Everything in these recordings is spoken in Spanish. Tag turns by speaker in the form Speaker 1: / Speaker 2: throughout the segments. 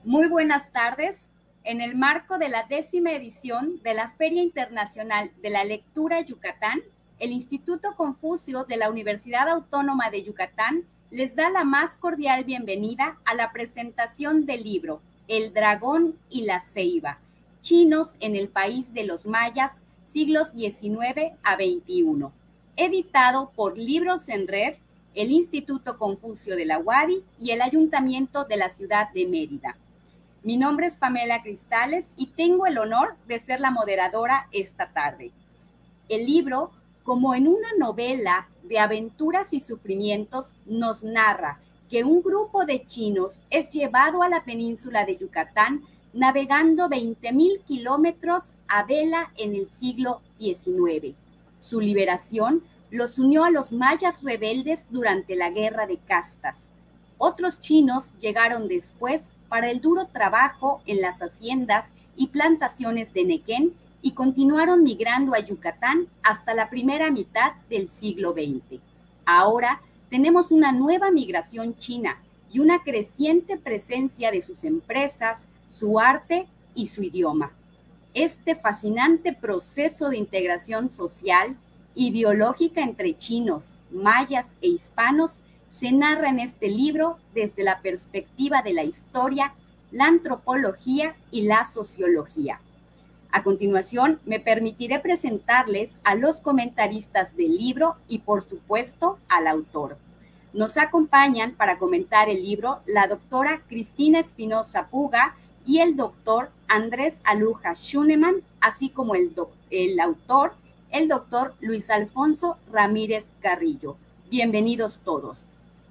Speaker 1: Muy buenas tardes. En el marco de la 10ª edición de la Feria Internacional de la Lectura Yucatán, el Instituto Confucio de la Universidad Autónoma de Yucatán les da la más cordial bienvenida a la presentación del libro El Dragón y la Ceiba, Chinos en el País de los Mayas, siglos XIX a XXI, editado por Libros en Red, el Instituto Confucio de la UADY y el Ayuntamiento de la ciudad de Mérida. Mi nombre es Pamela Cristales y tengo el honor de ser la moderadora esta tarde. El libro, como en una novela de aventuras y sufrimientos, nos narra que un grupo de chinos es llevado a la península de Yucatán navegando 20,000 kilómetros a vela en el siglo XIX. Su liberación los unió a los mayas rebeldes durante la Guerra de Castas. Otros chinos llegaron después para el duro trabajo en las haciendas y plantaciones de Nequén y continuaron migrando a Yucatán hasta la primera mitad del siglo XX. Ahora tenemos una nueva migración china y una creciente presencia de sus empresas, su arte y su idioma. Este fascinante proceso de integración social y biológica entre chinos, mayas e hispanos se narra en este libro desde la perspectiva de la historia, la antropología y la sociología. A continuación, me permitiré presentarles a los comentaristas del libro y, por supuesto, al autor. Nos acompañan para comentar el libro la doctora Cristina Espinosa Puga y el doctor Andrés Aluja Schunemann, así como el autor, el doctor Luis Alfonso Ramírez Carrillo. Bienvenidos todos.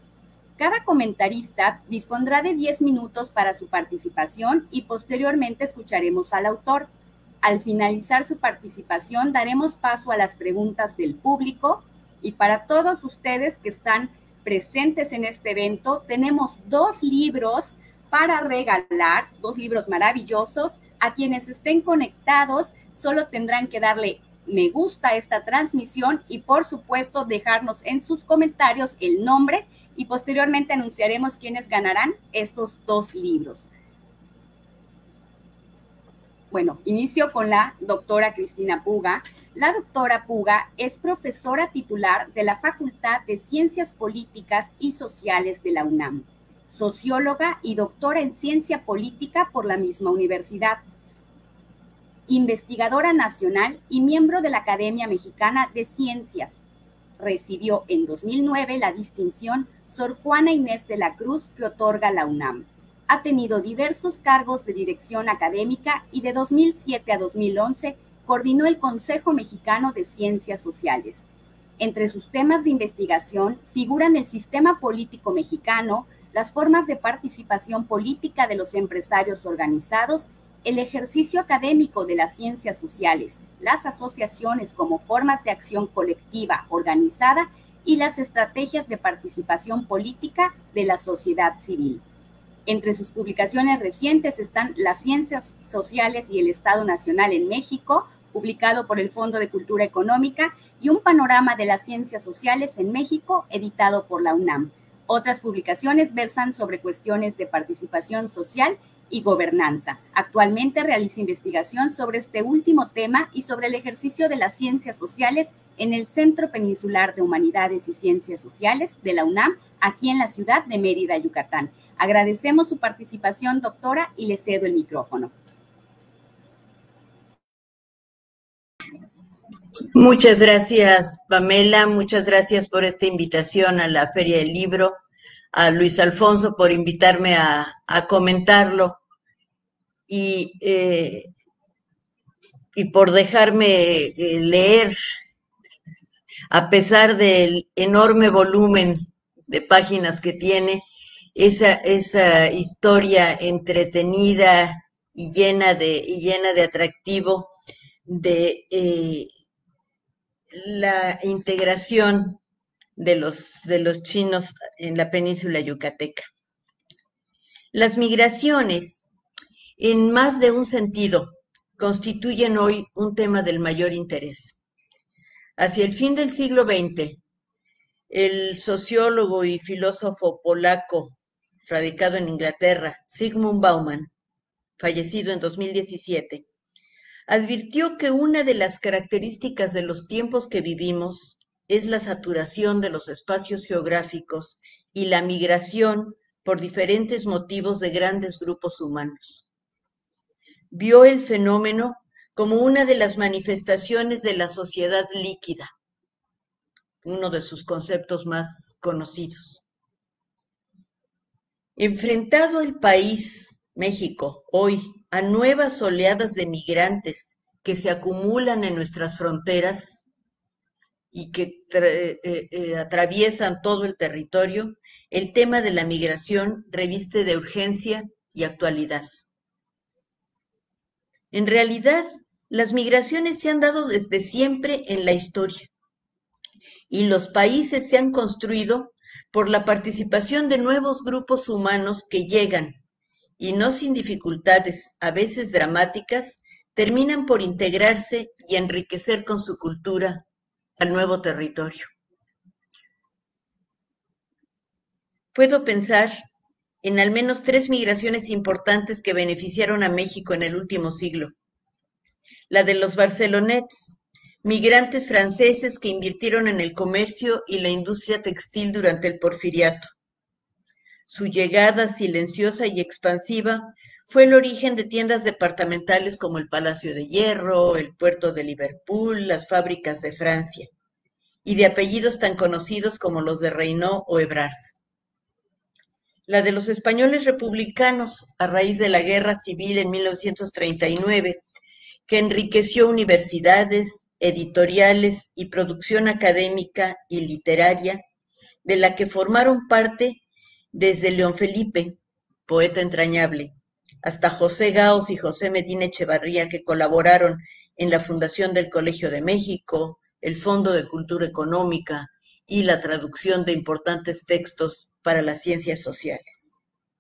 Speaker 1: Cada comentarista dispondrá de 10 minutos para su participación y posteriormente escucharemos al autor. Al finalizar su participación daremos paso a las preguntas del público y para todos ustedes que están presentes en este evento tenemos 2 libros para regalar, 2 libros maravillosos. A quienes estén conectados solo tendrán que darle me gusta a esta transmisión y por supuesto dejarnos en sus comentarios el nombre y posteriormente anunciaremos quiénes ganarán estos 2 libros. Bueno, inicio con la doctora Cristina Puga. La doctora Puga es profesora titular de la Facultad de Ciencias Políticas y Sociales de la UNAM, socióloga y doctora en Ciencia Política por la misma universidad, investigadora nacional y miembro de la Academia Mexicana de Ciencias. Recibió en 2009 la distinción Sor Juana Inés de la Cruz que otorga la UNAM. Ha tenido diversos cargos de dirección académica y de 2007 a 2011 coordinó el Consejo Mexicano de Ciencias Sociales. Entre sus temas de investigación figuran el sistema político mexicano, las formas de participación política de los empresarios organizados, el ejercicio académico de las ciencias sociales, las asociaciones como formas de acción colectiva organizada y las estrategias de participación política de la sociedad civil. Entre sus publicaciones recientes están Las Ciencias Sociales y el Estado Nacional en México, publicado por el Fondo de Cultura Económica, y Un panorama de las ciencias sociales en México, editado por la UNAM. Otras publicaciones versan sobre cuestiones de participación social y gobernanza. Actualmente realiza investigación sobre este último tema y sobre el ejercicio de las ciencias sociales en el Centro Peninsular de Humanidades y Ciencias Sociales de la UNAM, aquí en la ciudad de Mérida, Yucatán. Agradecemos su participación, doctora, y le cedo el micrófono.
Speaker 2: Muchas gracias, Pamela. Muchas gracias por esta invitación a la Feria del Libro. A Luis Alfonso por invitarme a comentarlo y por dejarme leer, a pesar del enorme volumen de páginas que tiene, esa historia entretenida y llena de atractivo de la integración de los chinos en la península yucateca. Las migraciones, en más de un sentido, constituyen hoy un tema del mayor interés. Hacia el fin del siglo XX, el sociólogo y filósofo polaco radicado en Inglaterra, Zygmunt Bauman, fallecido en 2017, advirtió que una de las características de los tiempos que vivimos es la saturación de los espacios geográficos y la migración por diferentes motivos de grandes grupos humanos. Vio el fenómeno como una de las manifestaciones de la sociedad líquida, uno de sus conceptos más conocidos. Enfrentado el país, México, hoy, a nuevas oleadas de migrantes que se acumulan en nuestras fronteras y que atraviesan todo el territorio, el tema de la migración reviste de urgencia y actualidad. En realidad, las migraciones se han dado desde siempre en la historia y los países se han construido por la participación de nuevos grupos humanos que llegan y no sin dificultades, a veces dramáticas, terminan por integrarse y enriquecer con su cultura al nuevo territorio. Puedo pensar en al menos 3 migraciones importantes que beneficiaron a México en el último siglo. La de los Barcelonets, migrantes franceses que invirtieron en el comercio y la industria textil durante el Porfiriato. Su llegada silenciosa y expansiva fue el origen de tiendas departamentales como el Palacio de Hierro, el Puerto de Liverpool, las fábricas de Francia, y de apellidos tan conocidos como los de Reynaud o Ebrard. La de los españoles republicanos a raíz de la Guerra Civil en 1939, que enriqueció universidades, editoriales y producción académica y literaria, de la que formaron parte desde León Felipe, poeta entrañable, hasta José Gaos y José Medina Echevarría, que colaboraron en la fundación del Colegio de México, el Fondo de Cultura Económica y la traducción de importantes textos para las ciencias sociales.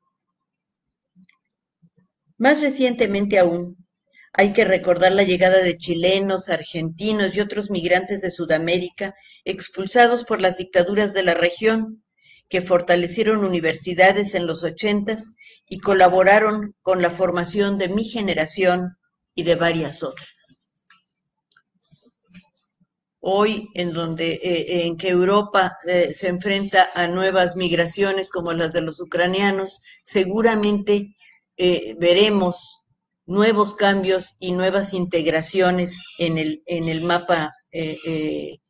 Speaker 2: Más recientemente aún, hay que recordar la llegada de chilenos, argentinos y otros migrantes de Sudamérica expulsados por las dictaduras de la región, que fortalecieron universidades en los 80s y colaboraron con la formación de mi generación y de varias otras. Hoy, en que Europa se enfrenta a nuevas migraciones como las de los ucranianos, seguramente veremos nuevos cambios y nuevas integraciones en el mapa de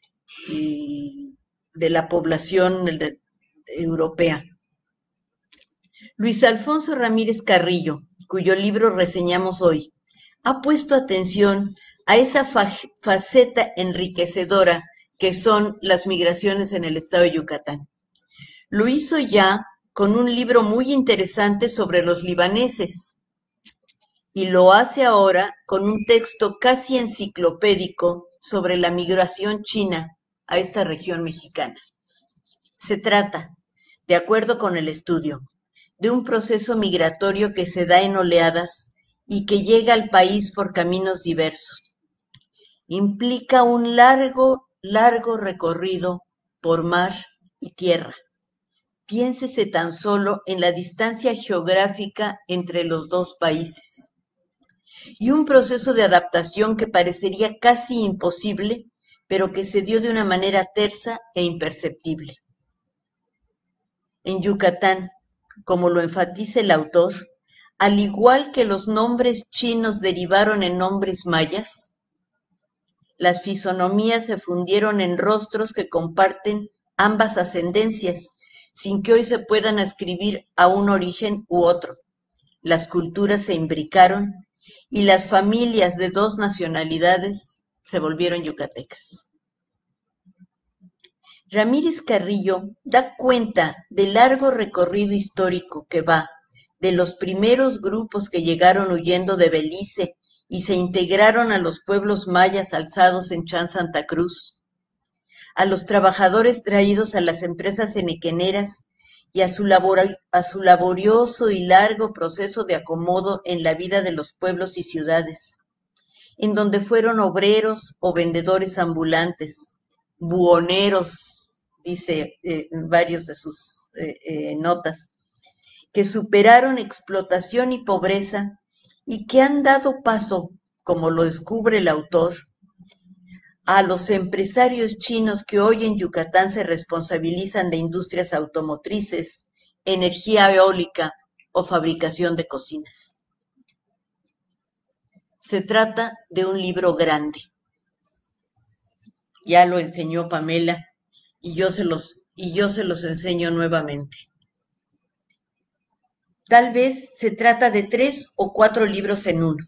Speaker 2: la población europea. Luis Alfonso Ramírez Carrillo, cuyo libro reseñamos hoy, ha puesto atención a esa faceta enriquecedora que son las migraciones en el estado de Yucatán. Lo hizo ya con un libro muy interesante sobre los libaneses y lo hace ahora con un texto casi enciclopédico sobre la migración china a esta región mexicana. Se trata, de acuerdo con el estudio, de un proceso migratorio que se da en oleadas y que llega al país por caminos diversos. Implica un largo recorrido por mar y tierra. Piénsese tan solo en la distancia geográfica entre los dos países. Y un proceso de adaptación que parecería casi imposible, pero que se dio de una manera tersa e imperceptible. En Yucatán, como lo enfatiza el autor, al igual que los nombres chinos derivaron en nombres mayas, las fisonomías se fundieron en rostros que comparten ambas ascendencias, sin que hoy se puedan ascribir a un origen u otro. Las culturas se imbricaron y las familias de dos nacionalidades se volvieron yucatecas. Ramírez Carrillo da cuenta del largo recorrido histórico que va de los primeros grupos que llegaron huyendo de Belice y se integraron a los pueblos mayas alzados en Chan Santa Cruz, a los trabajadores traídos a las empresas enequeneras y a su laborioso y largo proceso de acomodo en la vida de los pueblos y ciudades, en donde fueron obreros o vendedores ambulantes, buhoneros, dice en varios de sus notas, que superaron explotación y pobreza y que han dado paso, como lo descubre el autor, a los empresarios chinos que hoy en Yucatán se responsabilizan de industrias automotrices, energía eólica o fabricación de cocinas. Se trata de un libro grande. Ya lo enseñó Pamela y yo se los enseño nuevamente. Tal vez se trata de 3 o 4 libros en uno.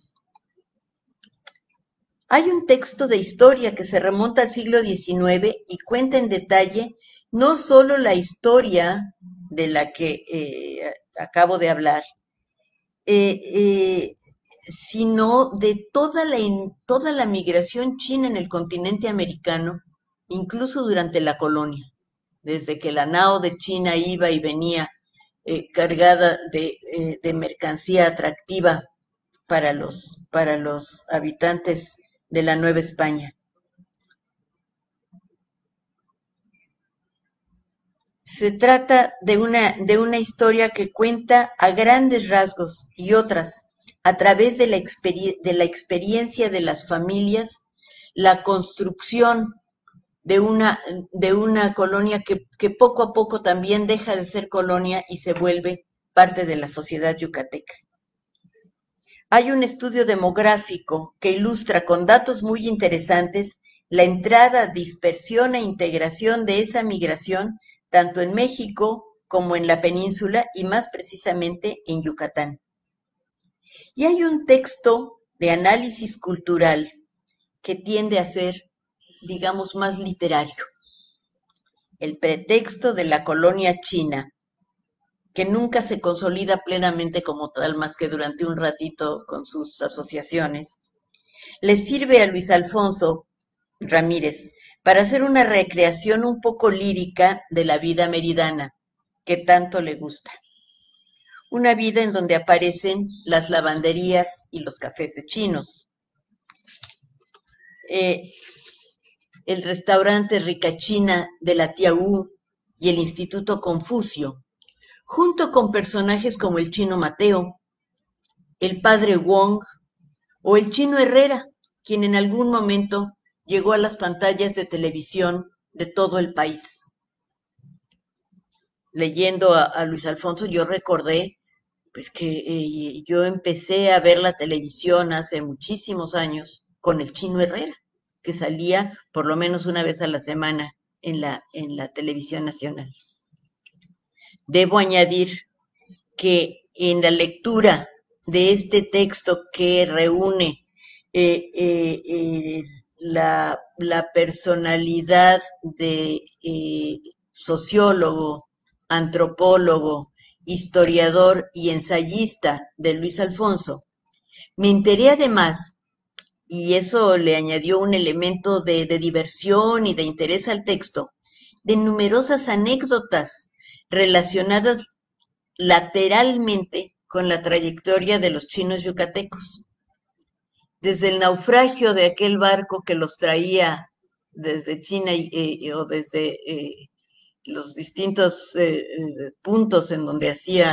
Speaker 2: Hay un texto de historia que se remonta al siglo XIX y cuenta en detalle no solo la historia de la que acabo de hablar, sino de toda la migración china en el continente americano, incluso durante la colonia, desde que la nao de China iba y venía cargada de mercancía atractiva para los habitantes de la Nueva España. Se trata de una historia que cuenta a grandes rasgos y otras a través de la experiencia de las familias, la construcción de una colonia que poco a poco también deja de ser colonia y se vuelve parte de la sociedad yucateca. Hay un estudio demográfico que ilustra con datos muy interesantes la entrada, dispersión e integración de esa migración tanto en México como en la península y más precisamente en Yucatán. Y hay un texto de análisis cultural que tiende a ser, digamos, más literario. El pretexto de la colonia china, que nunca se consolida plenamente como tal más que durante un ratito con sus asociaciones, le sirve a Luis Alfonso Ramírez para hacer una recreación un poco lírica de la vida meridana, que tanto le gusta. Una vida en donde aparecen las lavanderías y los cafés de chinos, el restaurante Ricachina de la Tía U y el Instituto Confucio, junto con personajes como el Chino Mateo, el Padre Wong o el Chino Herrera, quien en algún momento llegó a las pantallas de televisión de todo el país. Leyendo a Luis Alfonso, yo recordé pues que yo empecé a ver la televisión hace muchísimos años con el Chino Herrera, que salía por lo menos una vez a la semana en la televisión nacional. Debo añadir que en la lectura de este texto que reúne la personalidad de sociólogo, antropólogo, historiador y ensayista de Luis Alfonso, me enteré además, y eso le añadió un elemento de diversión y de interés al texto, de numerosas anécdotas relacionadas lateralmente con la trayectoria de los chinos yucatecos. Desde el naufragio de aquel barco que los traía desde China o desde los distintos puntos en donde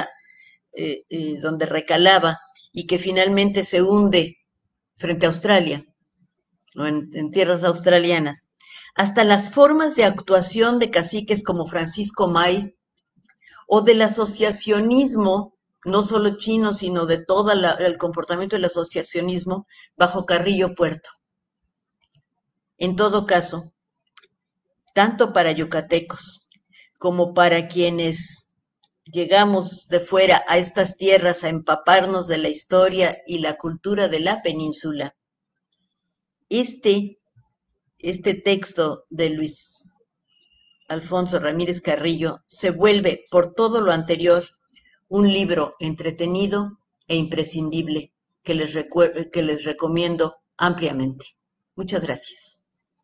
Speaker 2: donde recalaba y que finalmente se hunde frente a Australia, o en tierras australianas, hasta las formas de actuación de caciques como Francisco May, o del asociacionismo, no solo chino, sino de todo el comportamiento del asociacionismo bajo Carrillo Puerto. En todo caso, tanto para yucatecos como para quienes llegamos de fuera a estas tierras a empaparnos de la historia y la cultura de la península, este texto de Luis Alfonso Ramírez Carrillo se vuelve, por todo lo anterior, un libro entretenido e imprescindible que les recomiendo ampliamente. Muchas gracias.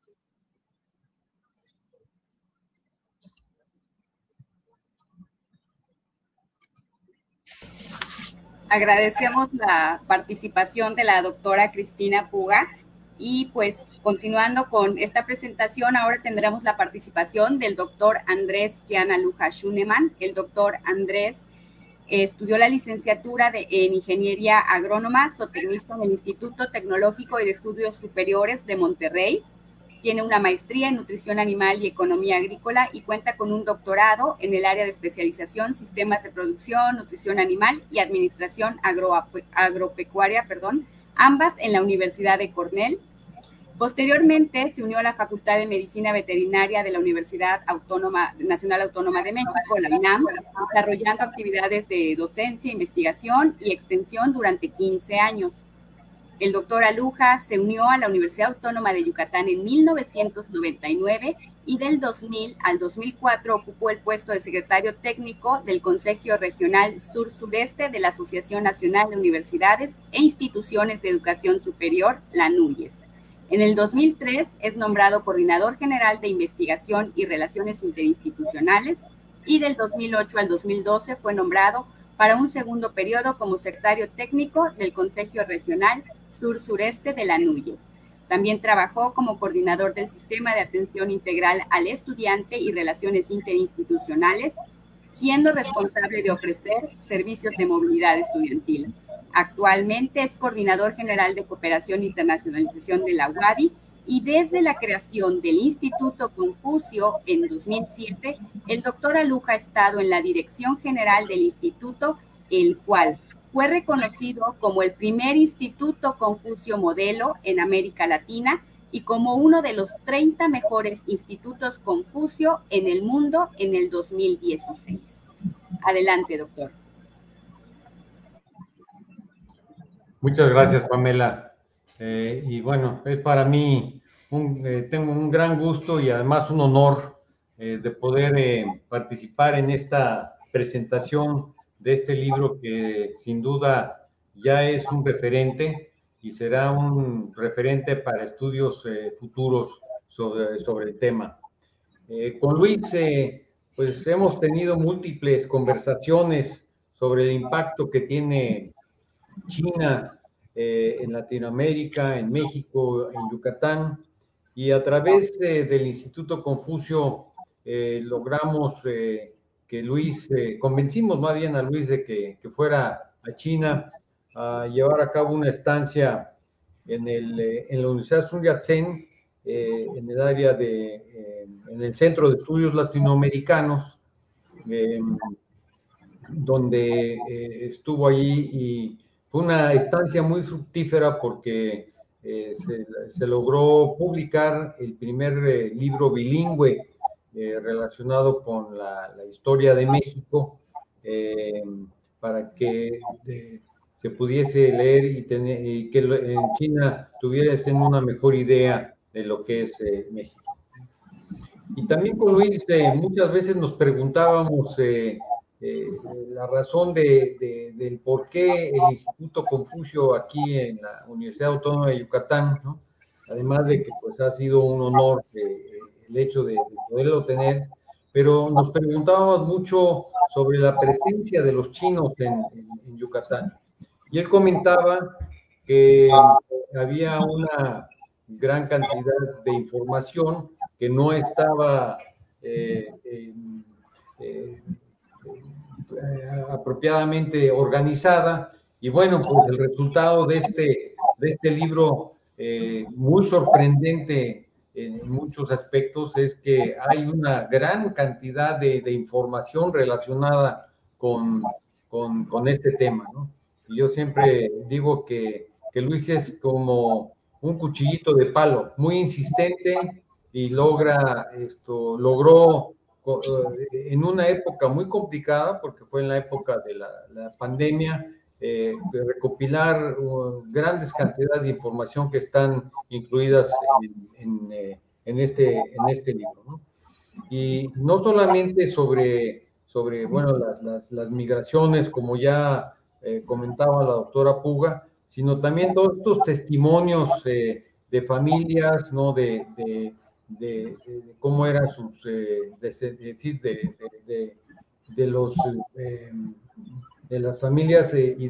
Speaker 1: Agradecemos la participación de la doctora Cristina Puga y pues continuando con esta presentación, ahora tendremos la participación del doctor Andrés Gianluca Schunemann. El doctor Andrés estudió la licenciatura en Ingeniería Agrónoma, zootecnista en el Instituto Tecnológico y de Estudios Superiores de Monterrey. Tiene una maestría en Nutrición Animal y Economía Agrícola y cuenta con un doctorado en el área de especialización Sistemas de Producción, Nutrición Animal y Administración Agropecuaria, ambas en la Universidad de Cornell. Posteriormente se unió a la Facultad de Medicina Veterinaria de la Universidad Nacional Autónoma de México, la UNAM, desarrollando actividades de docencia, investigación y extensión durante 15 años. El doctor Aluja se unió a la Universidad Autónoma de Yucatán en 1999 y del 2000 al 2004 ocupó el puesto de secretario técnico del Consejo Regional Sur-Sureste de la Asociación Nacional de Universidades e Instituciones de Educación Superior, la ANUYES. En el 2003 es nombrado Coordinador General de Investigación y Relaciones Interinstitucionales y del 2008 al 2012 fue nombrado para un segundo periodo como secretario técnico del Consejo Regional Sur-Sureste de la ANUYES. También trabajó como coordinador del Sistema de Atención Integral al Estudiante y Relaciones Interinstitucionales, siendo responsable de ofrecer servicios de movilidad estudiantil. Actualmente es coordinador general de Cooperación e Internacionalización de la UADY y desde la creación del Instituto Confucio en 2007, el doctor Aluja ha estado en la dirección general del instituto, el cual fue reconocido como el primer Instituto Confucio Modelo en América Latina y como uno de los 30 mejores institutos Confucio en el mundo en el 2016. Adelante, doctor.
Speaker 3: Muchas gracias, Pamela. Y bueno, es para mí, tengo un gran gusto y además un honor de poder participar en esta presentación de este libro que sin duda ya es un referente y será un referente para estudios futuros sobre el tema. Con Luis, pues hemos tenido múltiples conversaciones sobre el impacto que tiene China, en Latinoamérica, en México, en Yucatán, y a través del Instituto Confucio logramos que Luis, convencimos más bien a Luis de que fuera a China a llevar a cabo una estancia en la Universidad Sun Yat-sen, en el área en el Centro de Estudios Latinoamericanos, donde estuvo allí y fue una estancia muy fructífera porque se logró publicar el primer libro bilingüe relacionado con la historia de México, para que se pudiese leer y que en China tuviesen una mejor idea de lo que es México. Y también con Luis muchas veces nos preguntábamos la razón del por qué el Instituto Confucio aquí en la Universidad Autónoma de Yucatán, ¿no? Además de que pues ha sido un honor el hecho de poderlo tener, pero nos preguntábamos mucho sobre la presencia de los chinos en Yucatán. Y él comentaba que había una gran cantidad de información que no estaba apropiadamente organizada, y bueno, pues el resultado de este libro, muy sorprendente en muchos aspectos, es que hay una gran cantidad de información relacionada con este tema, ¿no? Y yo siempre digo que Luis es como un cuchillito de palo, muy insistente, y logró en una época muy complicada, porque fue en la época de la pandemia, de recopilar grandes cantidades de información que están incluidas en este libro, ¿no? Y no solamente sobre bueno, las migraciones, como ya comentaba la doctora Puga, sino también todos estos testimonios de familias, ¿no? De cómo eran sus, de las familias y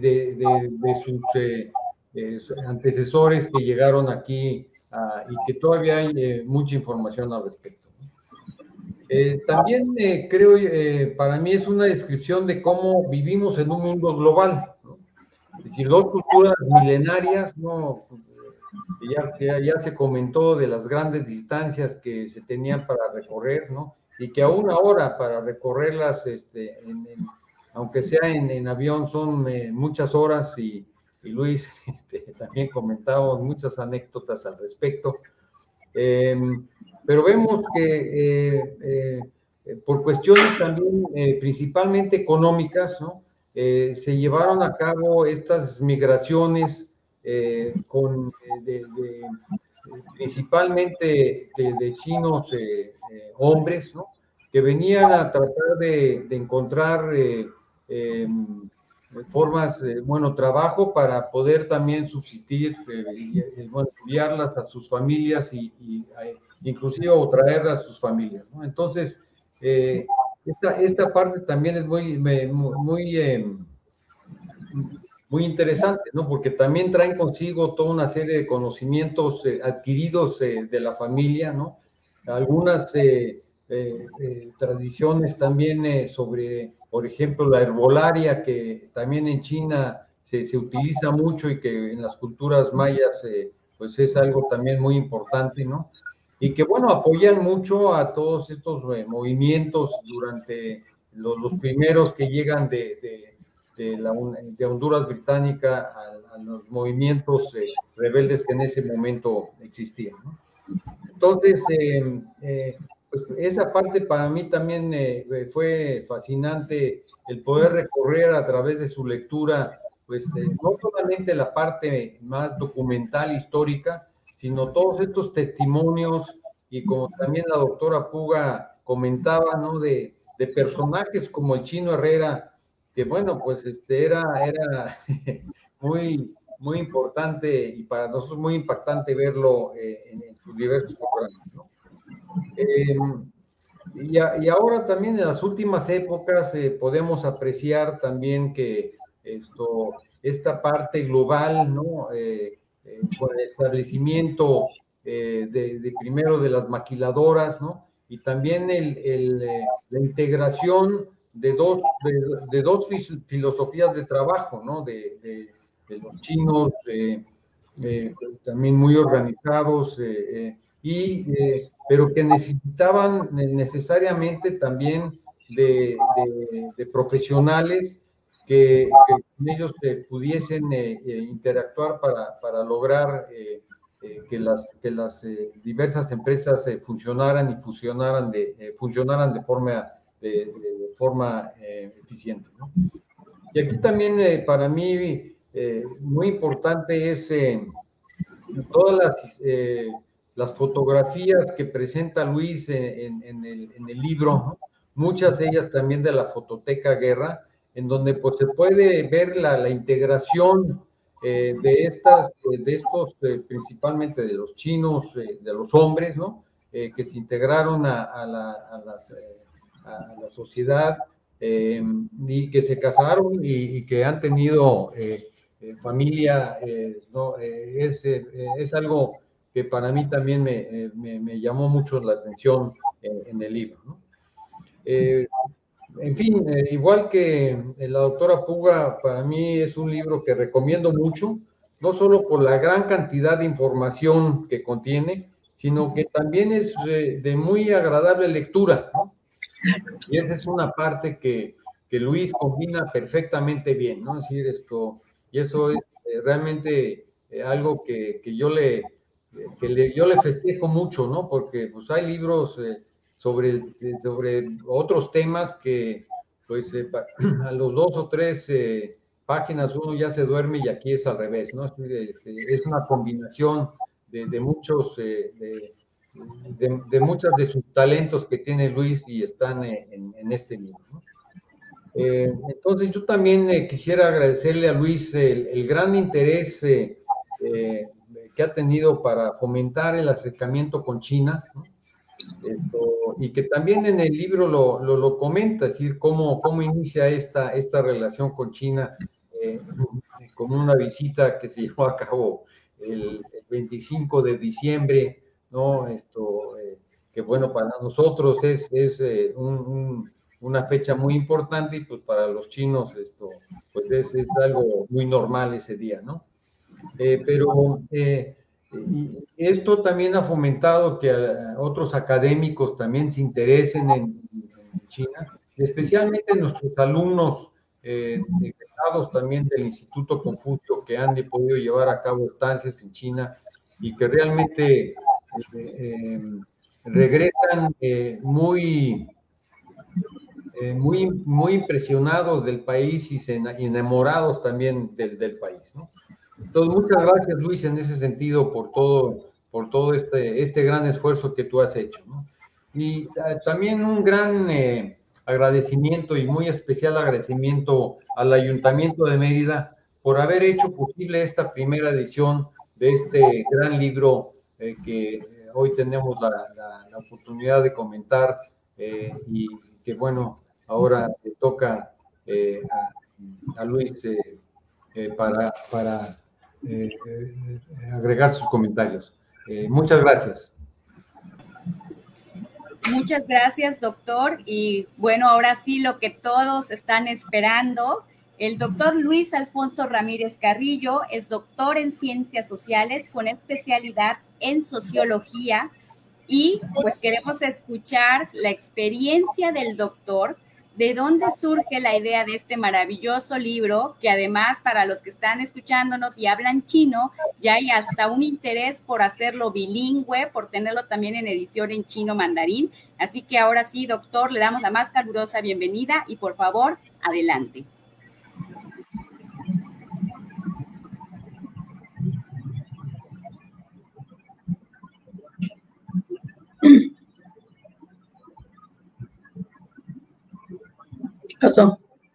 Speaker 3: de sus antecesores que llegaron aquí, y que todavía hay mucha información al respecto. También creo, para mí es una descripción de cómo vivimos en un mundo global, ¿no? Es decir, dos culturas milenarias, ¿no? Ya se comentó de las grandes distancias que se tenían para recorrer, ¿no? Y que aún ahora para recorrerlas, aunque sea en avión, son muchas horas y Luis también comentaba muchas anécdotas al respecto. Pero vemos que por cuestiones también principalmente económicas, ¿no? Se llevaron a cabo estas migraciones principalmente de chinos hombres, ¿no? Que venían a tratar de encontrar formas, bueno, trabajo para poder también subsistir, bueno, enviarlas a sus familias inclusive o traerlas a sus familias, ¿no? Entonces, esta parte también es muy interesante, ¿no? Porque también traen consigo toda una serie de conocimientos adquiridos de la familia, ¿no? Algunas tradiciones también sobre, por ejemplo, la herbolaria, que también en China se utiliza mucho y que en las culturas mayas pues es algo también muy importante, ¿no? Y que, bueno, apoyan mucho a todos estos movimientos durante los primeros que llegan de Honduras Británica a los movimientos rebeldes que en ese momento existían, ¿no? Entonces, pues esa parte para mí también fue fascinante el poder recorrer a través de su lectura, pues no solamente la parte más documental, histórica, sino todos estos testimonios y como también la doctora Puga comentaba, ¿no? De personajes como el Chino Herrera, que bueno, pues era muy importante y para nosotros muy impactante verlo en sus diversos programas, ¿no? Y ahora también en las últimas épocas podemos apreciar también que esta parte global, ¿no? Con el establecimiento primero de las maquiladoras, ¿no? Y también la integración de dos filosofías de trabajo, ¿no? De los chinos, también muy organizados, pero que necesitaban necesariamente también de profesionales que ellos pudiesen interactuar para lograr que las diversas empresas funcionaran y funcionaran de forma eficiente, ¿no? Y aquí también para mí muy importante es todas las fotografías que presenta Luis en el libro, ¿no? Muchas de ellas también de la Fototeca Guerra, en donde pues se puede ver la integración de estos, principalmente de los chinos, de los hombres, ¿no? Que se integraron a la sociedad y que se casaron y que han tenido familia, ¿no? Es algo que para mí también me llamó mucho la atención en el libro, ¿no? En fin, igual que la doctora Puga, para mí es un libro que recomiendo mucho, no solo por la gran cantidad de información que contiene, sino que también es de muy agradable lectura, ¿no? Y esa es una parte que Luis combina perfectamente bien, ¿no? Es decir, y eso es realmente algo que yo le festejo mucho, ¿no? Porque pues hay libros sobre otros temas que pues a los 2 o 3 páginas uno ya se duerme y aquí es al revés, ¿no? Es una combinación de muchos muchas de sus talentos que tiene Luis y están en este libro, ¿no? Entonces yo también quisiera agradecerle a Luis el gran interés que ha tenido para fomentar el acercamiento con China, ¿no? Y que también en el libro lo comenta, es decir, cómo inicia esta relación con China, con una visita que se llevó a cabo el 25 de diciembre, ¿no? bueno, para nosotros es una fecha muy importante y pues para los chinos esto pues es algo muy normal ese día, ¿no? Pero y esto también ha fomentado que otros académicos también se interesen en China, especialmente nuestros alumnos egresados también del Instituto Confucio que han podido llevar a cabo estancias en China y que realmente regresan muy impresionados del país y enamorados también del país, ¿no? Entonces, muchas gracias, Luis, en ese sentido, por todo este gran esfuerzo que tú has hecho, ¿no? Y también un gran agradecimiento y muy especial agradecimiento al Ayuntamiento de Mérida por haber hecho posible esta primera edición de este gran libro que hoy tenemos la oportunidad de comentar y que, bueno, ahora te toca a Luis para agregar sus comentarios. Muchas gracias.
Speaker 1: Muchas gracias, doctor. Y bueno, ahora sí lo que todos están esperando. El doctor Luis Alfonso Ramírez Carrillo es doctor en Ciencias Sociales con especialidad en Sociología y pues queremos escuchar la experiencia del doctor, de dónde surge la idea de este maravilloso libro, que además para los que están escuchándonos y hablan chino, ya hay hasta un interés por hacerlo bilingüe, por tenerlo también en edición en chino mandarín. Así que ahora sí, doctor, le damos la más calurosa bienvenida y por favor, adelante.
Speaker 4: ¿Qué pasó?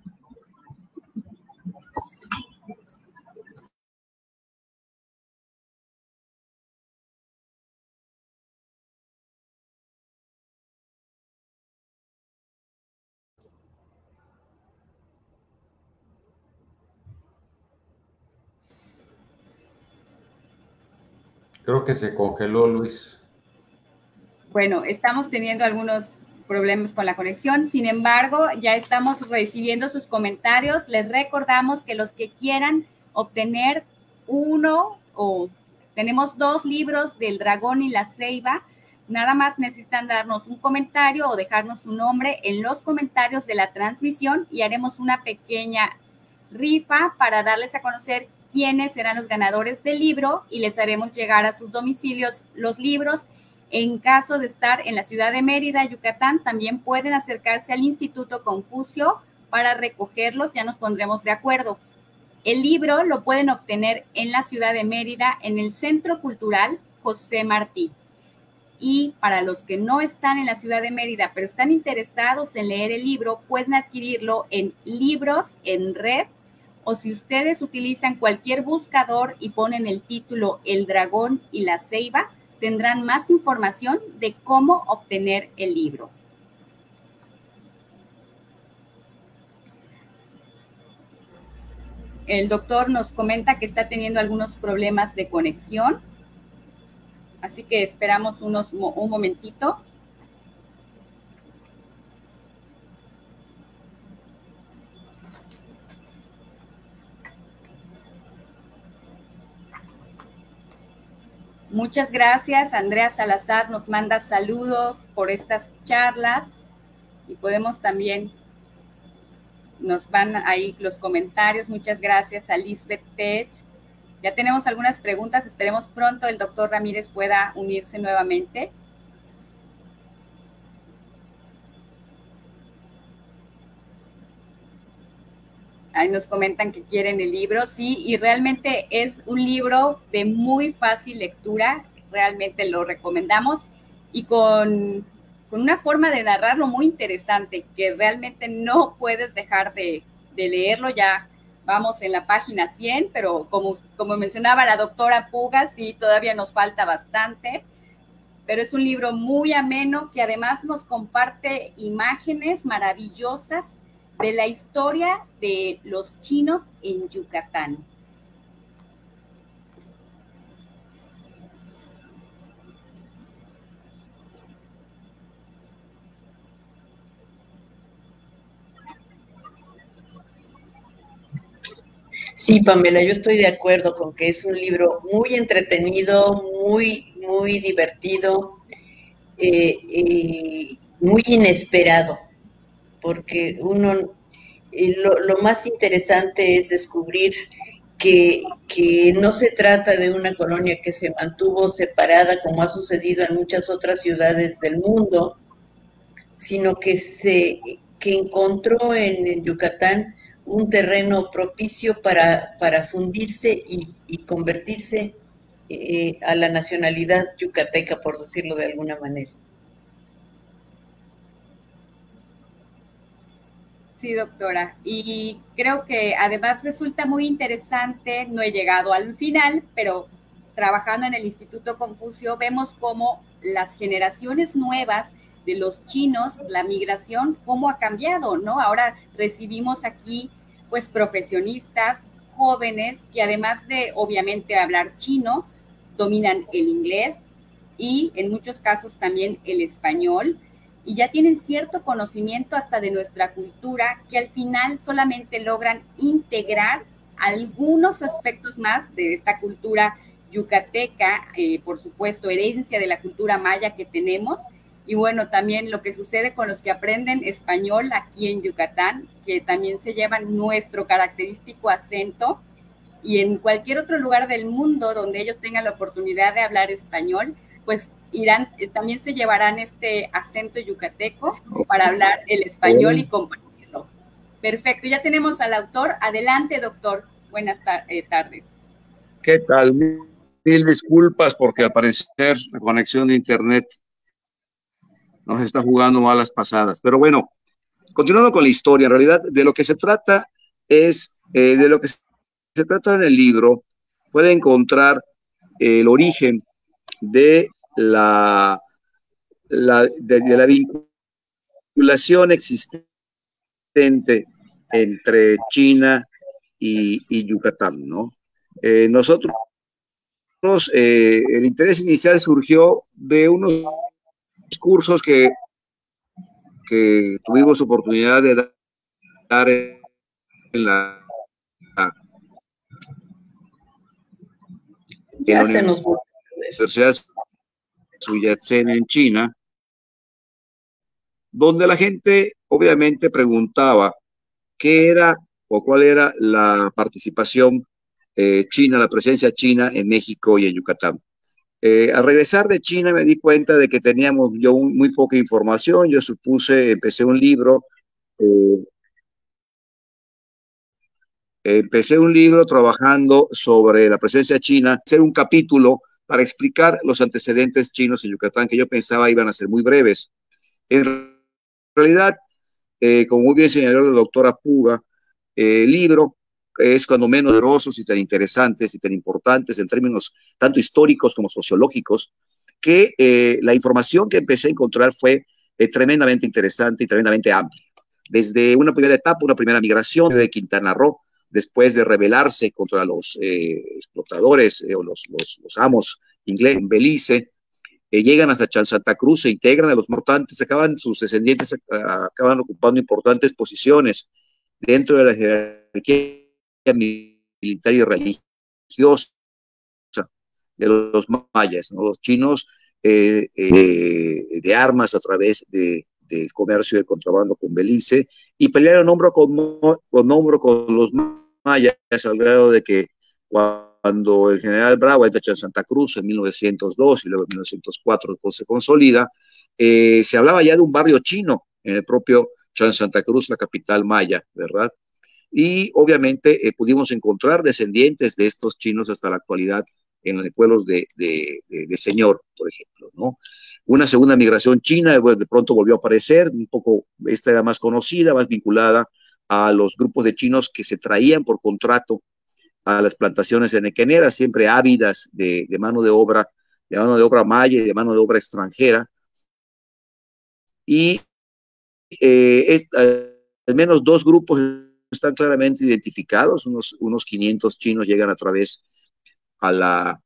Speaker 3: Creo que se congeló, Luis.
Speaker 1: Bueno, estamos teniendo algunos problemas con la conexión, sin embargo, ya estamos recibiendo sus comentarios. Les recordamos que los que quieran obtener uno o tenemos 2 libros del Dragón y la Ceiba, nada más necesitan darnos un comentario o dejarnos su nombre en los comentarios de la transmisión y haremos una pequeña rifa para darles a conocer quiénes serán los ganadores del libro y les haremos llegar a sus domicilios los libros. En caso de estar en la ciudad de Mérida, Yucatán, también pueden acercarse al Instituto Confucio para recogerlos, ya nos pondremos de acuerdo. El libro lo pueden obtener en la ciudad de Mérida, en el Centro Cultural José Martí. Y para los que no están en la ciudad de Mérida, pero están interesados en leer el libro, pueden adquirirlo en Libros en Red, o si ustedes utilizan cualquier buscador y ponen el título El Dragón y la Ceiba, tendrán más información de cómo obtener el libro. El doctor nos comenta que está teniendo algunos problemas de conexión, así que esperamos un momentito. Muchas gracias. Andrea Salazar nos manda saludos por estas charlas y podemos también, nos van ahí los comentarios. Muchas gracias a Lisbeth Pech. Ya tenemos algunas preguntas. Esperemos pronto el doctor Ramírez pueda unirse nuevamente. Ahí nos comentan que quieren el libro, sí, y realmente es un libro de muy fácil lectura, realmente lo recomendamos, y con una forma de narrarlo muy interesante, que realmente no puedes dejar de leerlo. Ya vamos en la página 100, pero como mencionaba la doctora Puga, sí, todavía nos falta bastante, pero es un libro muy ameno que además nos comparte imágenes maravillosas de la historia de los chinos en Yucatán.
Speaker 4: Sí, Pamela, yo estoy de acuerdo con que es un libro muy entretenido, muy divertido, muy inesperado, porque lo más interesante es descubrir que no se trata de una colonia que se mantuvo separada como ha sucedido en muchas otras ciudades del mundo, sino que encontró en Yucatán un terreno propicio para fundirse y convertirse a la nacionalidad yucateca, por decirlo de alguna manera.
Speaker 1: Sí, doctora. Y creo que además resulta muy interesante, no he llegado al final, pero trabajando en el Instituto Confucio vemos cómo las generaciones nuevas de los chinos, la migración, cómo ha cambiado, ¿no? Ahora recibimos aquí pues profesionistas jóvenes que además de obviamente hablar chino, dominan el inglés y en muchos casos también el español y ya tienen cierto conocimiento hasta de nuestra cultura que al final solamente logran integrar algunos aspectos más de esta cultura yucateca, por supuesto, herencia de la cultura maya que tenemos, y bueno, también lo que sucede con los que aprenden español aquí en Yucatán, que también se llevan nuestro característico acento, y en cualquier otro lugar del mundo donde ellos tengan la oportunidad de hablar español, pues irán, también se llevarán este acento yucateco para hablar el español y compartirlo. Perfecto, ya tenemos al autor. Adelante, doctor. Buenas tardes.
Speaker 5: ¿Qué tal? Mil disculpas porque al parecer la conexión de internet nos está jugando malas pasadas. Pero bueno, continuando con la historia, en realidad de lo que se trata es, de lo que se trata en el libro, puede encontrar el origen de de la vinculación existente entre China y Yucatán, ¿no? Nosotros, el interés inicial surgió de unos cursos que tuvimos oportunidad de dar en la Universidad Sun Yat-sen en China, donde la gente obviamente preguntaba qué era o cuál era la participación china, la presencia china en México y en Yucatán. Al regresar de China me di cuenta de que teníamos muy poca información. Yo empecé un libro trabajando sobre la presencia china, hacer un capítulo para explicar los antecedentes chinos en Yucatán, que yo pensaba iban a ser muy breves. En realidad, como muy bien señaló la doctora Puga, el libro es cuando menos numerosos y tan interesantes y tan importantes en términos tanto históricos como sociológicos, que la información que empecé a encontrar fue tremendamente interesante y tremendamente amplia. Desde una primera etapa, una primera migración de Quintana Roo, después de rebelarse contra los explotadores o los amos ingleses en Belice, llegan hasta Santa Cruz, se integran a los mortantes, sus descendientes acaban ocupando importantes posiciones dentro de la jerarquía militar y religiosa de los mayas, ¿no? Los chinos de armas a través del comercio y del contrabando con Belice, y pelearon hombro con los mayas al grado de que cuando el general Bravo entra a Santa Cruz en 1902 y luego en 1904 se consolida, se hablaba ya de un barrio chino en el propio Santa Cruz, la capital maya, ¿verdad? Y obviamente pudimos encontrar descendientes de estos chinos hasta la actualidad en los pueblos de Señor, por ejemplo, ¿no? Una segunda migración china de pronto volvió a aparecer, un poco, esta era más conocida, más vinculada a los grupos de chinos que se traían por contrato a las plantaciones enequeneras, siempre ávidas de mano de obra maya y de mano de obra extranjera. Y al menos dos grupos están claramente identificados, unos 500 chinos llegan a través a las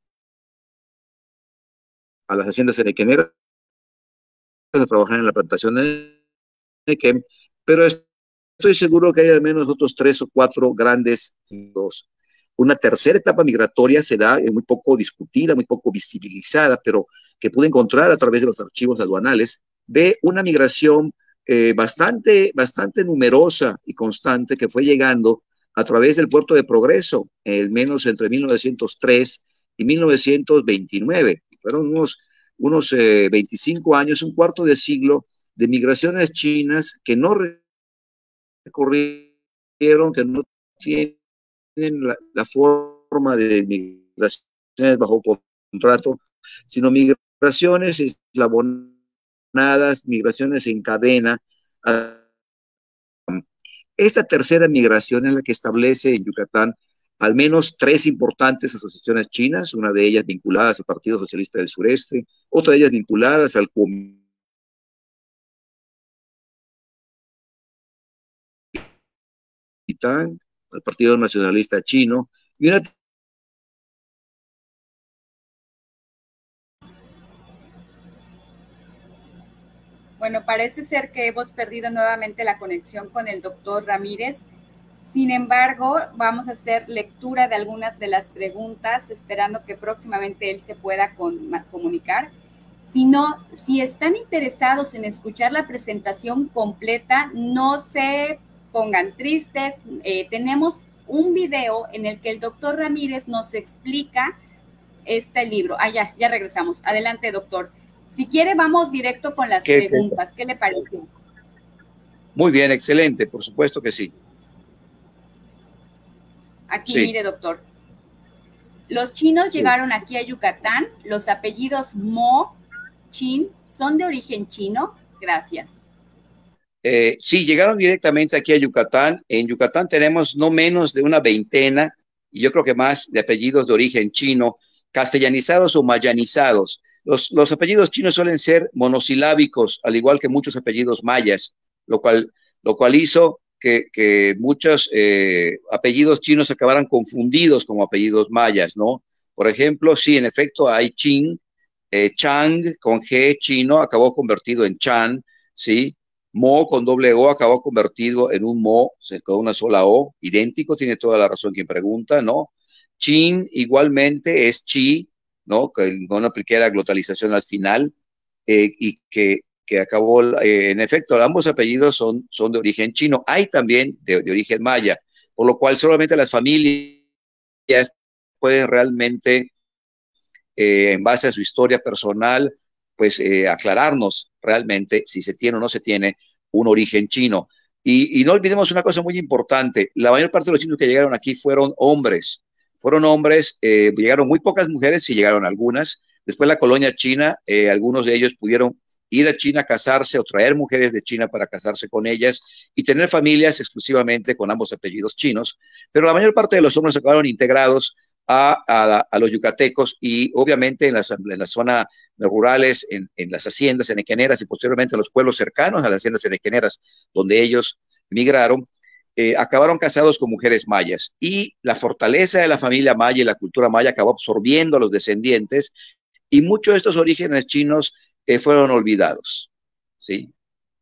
Speaker 5: haciendas enequeneras a trabajar en la plantación de enequén, pero estoy seguro que hay al menos otros 3 o 4 grandes. una tercera etapa migratoria se da, muy poco discutida, muy poco visibilizada, pero que pude encontrar a través de los archivos aduanales, de una migración bastante numerosa y constante que fue llegando a través del puerto de Progreso, al menos entre 1903 y 1929. Fueron unos 25 años, un cuarto de siglo de migraciones chinas que no recorrieron, que no tienen la forma de migraciones bajo contrato, sino migraciones eslabonadas, migraciones en cadena. Esta tercera migración es la que establece en Yucatán al menos 3 importantes asociaciones chinas, una de ellas vinculadas al Partido Socialista del Sureste, otra de ellas vinculadas al Kuomintang, al Partido Nacionalista Chino, y una
Speaker 1: Bueno, parece ser que hemos perdido nuevamente la conexión con el doctor Ramírez. Sin embargo, vamos a hacer lectura de algunas de las preguntas, esperando que próximamente él se pueda comunicar. Si están interesados en escuchar la presentación completa, no se pongan tristes. Tenemos un video en el que el doctor Ramírez nos explica este libro. Ya regresamos. Adelante, doctor. Si quiere, vamos directo con las preguntas. ¿Qué le parece?
Speaker 5: Muy bien, excelente, por supuesto que sí.
Speaker 1: Aquí, sí. Mire, doctor. Los chinos llegaron aquí a Yucatán. Los apellidos Mo, Chin, ¿son de origen chino? Gracias.
Speaker 5: Sí, llegaron directamente aquí a Yucatán. En Yucatán tenemos no menos de una veintena, y yo creo que más, de apellidos de origen chino, castellanizados o mayanizados. Los apellidos chinos suelen ser monosilábicos, al igual que muchos apellidos mayas, lo cual hizo que muchos apellidos chinos acabaran confundidos como apellidos mayas, ¿no? Por ejemplo, sí, en efecto, hay Qin, Chang con G, chino, acabó convertido en Chan, ¿sí? Mo con doble O acabó convertido en un Mo, con una sola O, idéntico, tiene toda la razón quien pregunta, ¿no? Chin igualmente es Chi, ¿no? Que no apliqué la glotalización al final, y que acabó, en efecto, ambos apellidos son de origen chino. Hay también de origen maya, por lo cual solamente las familias pueden realmente, en base a su historia personal, pues aclararnos realmente si se tiene o no se tiene un origen chino. Y no olvidemos una cosa muy importante: la mayor parte de los chinos que llegaron aquí fueron hombres, llegaron muy pocas mujeres, sí llegaron algunas. Después la colonia china, algunos de ellos pudieron ir a China a casarse o traer mujeres de China para casarse con ellas y tener familias exclusivamente con ambos apellidos chinos, pero la mayor parte de los hombres acabaron integrados a los yucatecos, y obviamente en las zonas rurales, en las haciendas enequeneras, y posteriormente en los pueblos cercanos a las haciendas enequeneras donde ellos migraron, acabaron casados con mujeres mayas, y la fortaleza de la familia maya y la cultura maya acabó absorbiendo a los descendientes, y muchos de estos orígenes chinos fueron olvidados, ¿sí?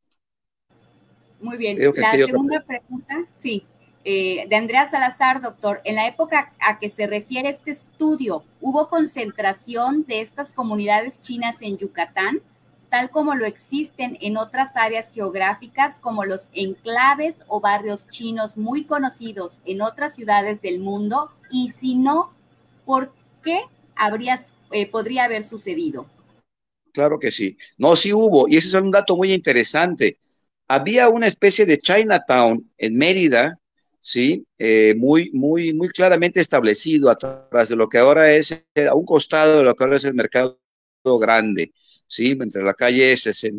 Speaker 1: Muy bien. La segunda pregunta, sí, de Andrea Salazar, doctor. En la época a que se refiere este estudio, ¿hubo concentración de estas comunidades chinas en Yucatán, tal como lo existen en otras áreas geográficas, como los enclaves o barrios chinos muy conocidos en otras ciudades del mundo? Y si no, ¿por qué podría haber sucedido?
Speaker 5: Claro que sí. No, sí hubo, y ese es un dato muy interesante. Había una especie de Chinatown en Mérida, ¿sí? Muy claramente establecido atrás de lo que ahora es, a un costado de lo que ahora es el Mercado Grande, ¿sí? Entre la calle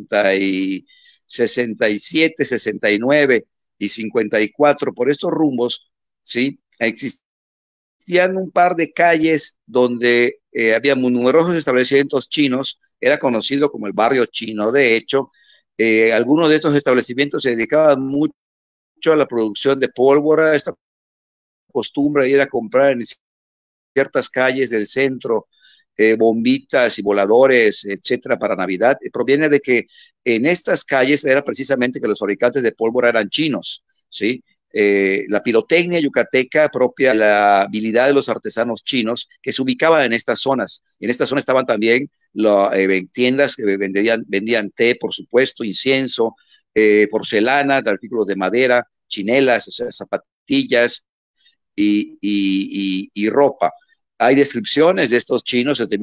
Speaker 5: 67, 69 y 54, por estos rumbos, ¿sí? Existían un par de calles donde había numerosos establecimientos chinos. Era conocido como el barrio chino. De hecho, algunos de estos establecimientos se dedicaban mucho a la producción de pólvora. Esta costumbre de ir a comprar en ciertas calles del centro bombitas y voladores, etcétera, para Navidad, proviene de que en estas calles era precisamente que los fabricantes de pólvora eran chinos, ¿sí? la pirotecnia yucateca propia, la habilidad de los artesanos chinos que se ubicaban en estas zonas. En esta zona estaban también tiendas que vendían té, por supuesto, incienso, porcelana, artículos de madera, chinelas, o sea, zapatillas y ropa. Hay descripciones de estos chinos desde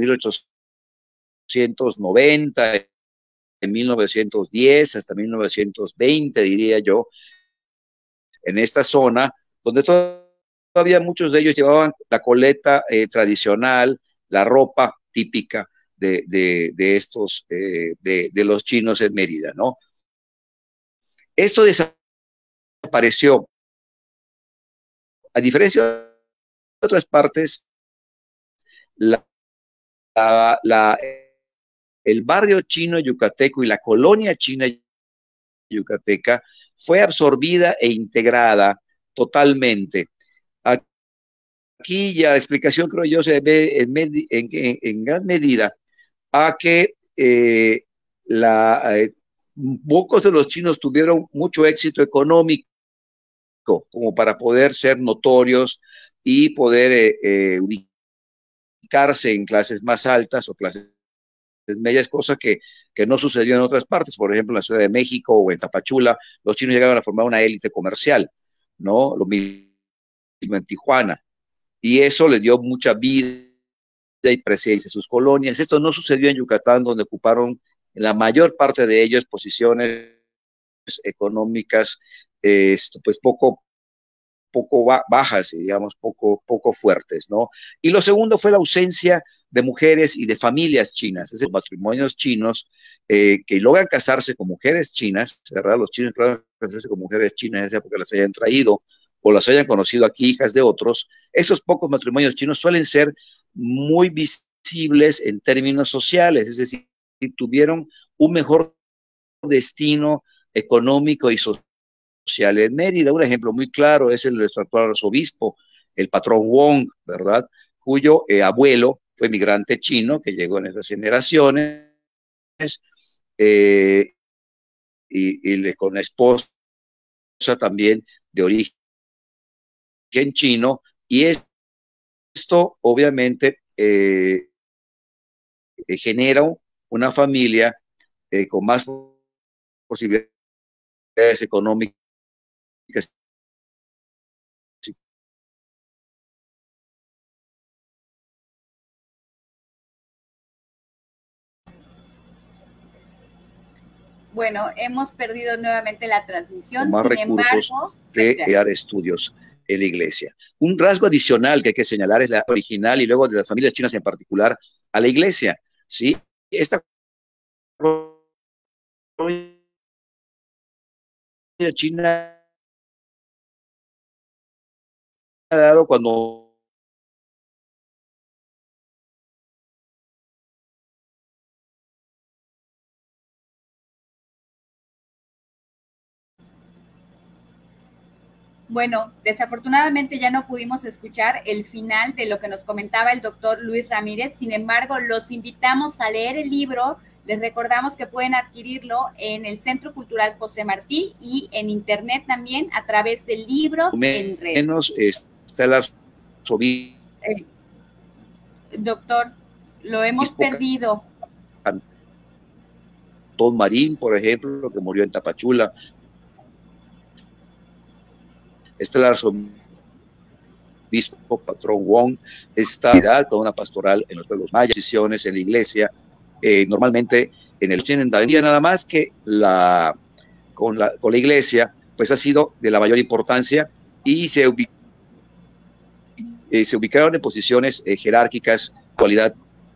Speaker 5: 1890, en 1910 hasta 1920, diría yo, en esta zona, donde todavía muchos de ellos llevaban la coleta tradicional, la ropa típica de los chinos en Mérida, ¿no? Esto desapareció. A diferencia de otras partes, el barrio chino yucateco y la colonia china yucateca fue absorbida e integrada totalmente. Aquí ya la explicación, creo yo, se ve en gran medida a que pocos de los chinos tuvieron mucho éxito económico como para poder ser notorios y poder ubicarse en clases más altas o clases medias, cosa que no sucedió en otras partes. Por ejemplo, en la Ciudad de México o en Tapachula, los chinos llegaban a formar una élite comercial, ¿no? Lo mismo en Tijuana. Y eso les dio mucha vida y presencia en sus colonias. Esto no sucedió en Yucatán, donde ocuparon la mayor parte de ellos posiciones económicas pues poco bajas, digamos, poco fuertes, ¿no? Y lo segundo fue la ausencia de mujeres y de familias chinas, es decir, matrimonios chinos que logran casarse con mujeres chinas, ¿verdad? Los chinos logran casarse con mujeres chinas, ya sea porque las hayan traído o las hayan conocido aquí, hijas de otros. Esos pocos matrimonios chinos suelen ser muy visibles en términos sociales, es decir, tuvieron un mejor destino económico y social en Mérida. Un ejemplo muy claro es el nuestro actual arzobispo, el patrón Wong, ¿verdad? Cuyo abuelo fue migrante chino que llegó en esas generaciones con la esposa también de origen chino, y esto obviamente genera una familia con más posibilidades económicas.
Speaker 1: Bueno, hemos perdido nuevamente la transmisión,
Speaker 5: más
Speaker 1: sin
Speaker 5: recursos
Speaker 1: embargo,
Speaker 5: de crear estudios en la iglesia. Un rasgo adicional que hay que señalar es la original y luego de las familias chinas en particular a la iglesia, ¿sí? Esta China ha dado cuando
Speaker 1: bueno, desafortunadamente ya no pudimos escuchar el final de lo que nos comentaba el doctor Luis Ramírez. Sin embargo, los invitamos a leer el libro. Les recordamos que pueden adquirirlo en el Centro Cultural José Martí y en internet también a través de libros en red.
Speaker 5: Menos está la
Speaker 1: doctor, lo hemos perdido.
Speaker 5: Don Marín, por ejemplo, que murió en Tapachula. Está el arzobispo patrón Wong, está toda una pastoral en los pueblos mayas, decisiones en la iglesia, normalmente en el tienen nada más que con la iglesia, pues ha sido de la mayor importancia y se ubicaron en posiciones jerárquicas, cualidad.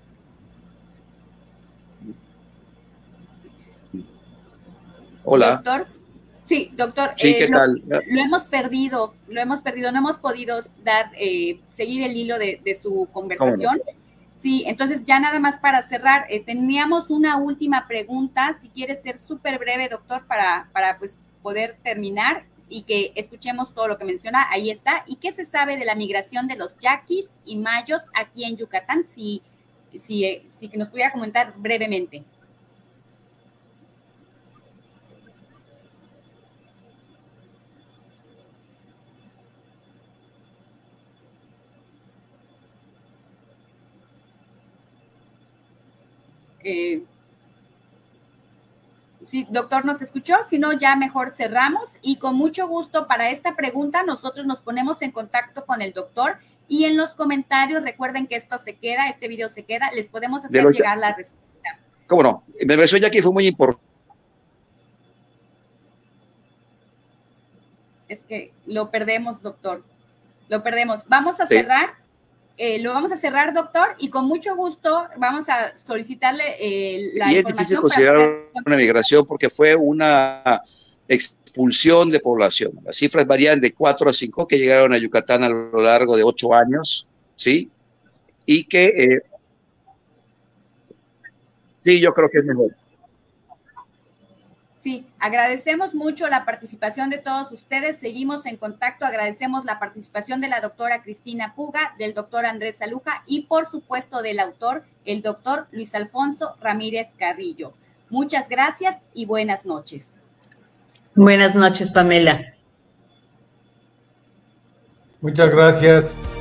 Speaker 5: Hola.
Speaker 1: Doctor. Sí, doctor,
Speaker 5: sí, ¿qué tal?
Speaker 1: Lo hemos perdido, no hemos podido seguir el hilo de su conversación. Sí, entonces ya nada más para cerrar, teníamos una última pregunta, si quiere ser súper breve, doctor, para pues poder terminar y que escuchemos todo lo que menciona, ahí está. ¿Y qué se sabe de la migración de los yaquis y mayos aquí en Yucatán? Si que nos pudiera comentar brevemente. Sí, doctor, ¿nos escuchó? Si no, ya mejor cerramos y con mucho gusto para esta pregunta nosotros nos ponemos en contacto con el doctor y en los comentarios recuerden que esto se queda, este video se queda, les podemos hacer llegar la respuesta.
Speaker 5: ¿Cómo no? Me pareció ya que fue muy importante.
Speaker 1: Es que lo perdemos, doctor, lo perdemos. Vamos a cerrar. Lo vamos a cerrar, doctor, y con mucho gusto vamos a solicitarle la información.
Speaker 5: Y es difícil considerar una migración porque fue una expulsión de población. Las cifras varían de 4 a 5 que llegaron a Yucatán a lo largo de 8 años, ¿sí? Y que, sí, yo creo que es mejor.
Speaker 1: Sí, agradecemos mucho la participación de todos ustedes, seguimos en contacto, agradecemos la participación de la doctora Cristina Puga, del doctor Andrés Saluja y por supuesto del autor, el doctor Luis Alfonso Ramírez Carrillo. Muchas gracias y buenas noches.
Speaker 2: Buenas noches, Pamela.
Speaker 3: Muchas gracias.